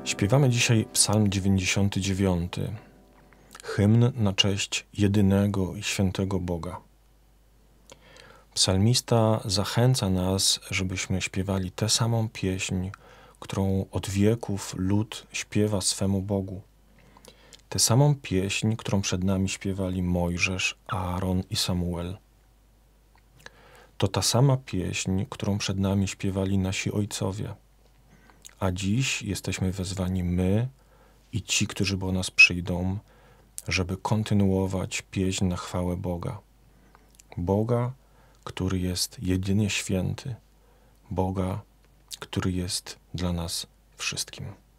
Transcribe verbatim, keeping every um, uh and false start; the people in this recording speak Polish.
Śpiewamy dzisiaj Psalm dziewięćdziesiąty dziewiąty, hymn na cześć jedynego i świętego Boga. Psalmista zachęca nas, żebyśmy śpiewali tę samą pieśń, którą od wieków lud śpiewa swemu Bogu. Tę samą pieśń, którą przed nami śpiewali Mojżesz, Aaron i Samuel. To ta sama pieśń, którą przed nami śpiewali nasi ojcowie. A dziś jesteśmy wezwani my i ci, którzy po nas przyjdą, żeby kontynuować pieśń na chwałę Boga. Boga, który jest jedynie święty. Boga, który jest dla nas wszystkim.